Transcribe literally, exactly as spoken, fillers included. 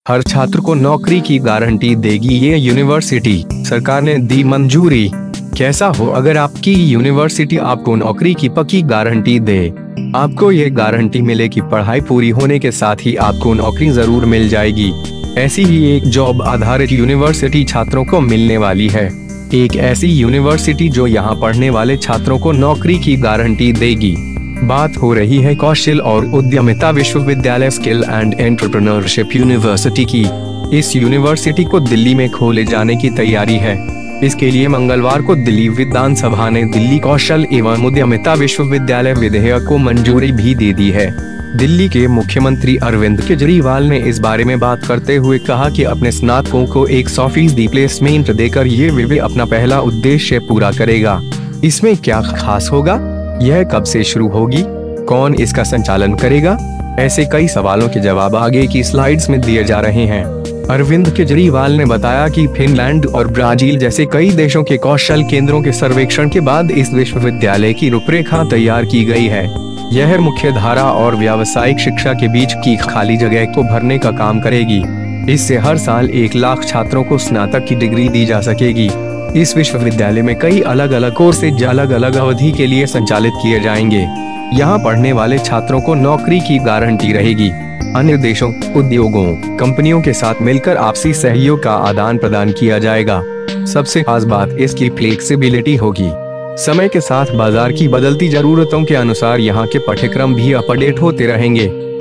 हर छात्र को नौकरी की गारंटी देगी ये यूनिवर्सिटी, सरकार ने दी मंजूरी। कैसा हो अगर आपकी यूनिवर्सिटी आपको नौकरी की पक्की गारंटी दे। आपको ये गारंटी मिले कि पढ़ाई पूरी होने के साथ ही आपको नौकरी जरूर मिल जाएगी। ऐसी ही एक जॉब आधारित यूनिवर्सिटी छात्रों को मिलने वाली है। एक ऐसी यूनिवर्सिटी जो यहाँ पढ़ने वाले छात्रों को नौकरी की गारंटी देगी। बात हो रही है कौशल और उद्यमिता विश्वविद्यालय स्किल एंड एंटरप्रेन्योरशिप यूनिवर्सिटी की। इस यूनिवर्सिटी को दिल्ली में खोले जाने की तैयारी है। इसके लिए मंगलवार को दिल्ली विधानसभा ने दिल्ली कौशल एवं उद्यमिता विश्वविद्यालय विधेयक को मंजूरी भी दे दी है। दिल्ली के मुख्यमंत्री अरविंद केजरीवाल ने इस बारे में बात करते हुए कहा कि अपने स्नातकों को एक सौ फीसदी प्लेसमेंट देकर ये विवि अपना पहला उद्देश्य पूरा करेगा। इसमें क्या खास होगा? यह कब से शुरू होगी? कौन इसका संचालन करेगा? ऐसे कई सवालों के जवाब आगे की स्लाइड्स में दिए जा रहे हैं। अरविंद केजरीवाल ने बताया कि फिनलैंड और ब्राजील जैसे कई देशों के कौशल केंद्रों के सर्वेक्षण के बाद इस विश्वविद्यालय की रूपरेखा तैयार की गई है। यह मुख्य धारा और व्यावसायिक शिक्षा के बीच की खाली जगह को भरने का काम करेगी। इससे हर साल एक लाख छात्रों को स्नातक की डिग्री दी जा सकेगी। इस विश्वविद्यालय में कई अलग अलग कोर्सेज अलग अलग अवधि के लिए संचालित किए जाएंगे। यहाँ पढ़ने वाले छात्रों को नौकरी की गारंटी रहेगी। अन्य देशों, उद्योगों, कंपनियों के साथ मिलकर आपसी सहयोग का आदान प्रदान किया जाएगा। सबसे खास बात इसकी फ्लेक्सिबिलिटी होगी। समय के साथ बाजार की बदलती जरूरतों के अनुसार यहाँ के पाठ्यक्रम भी अपडेट होते रहेंगे।